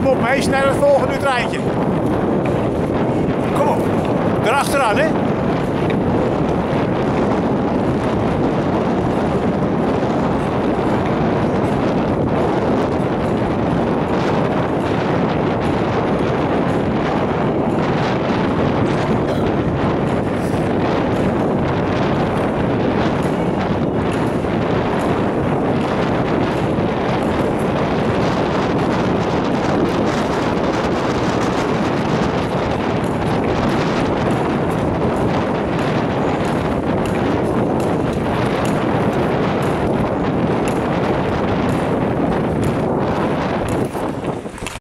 op meisje naar het volgende treintje. Kom op, erachteraan hè.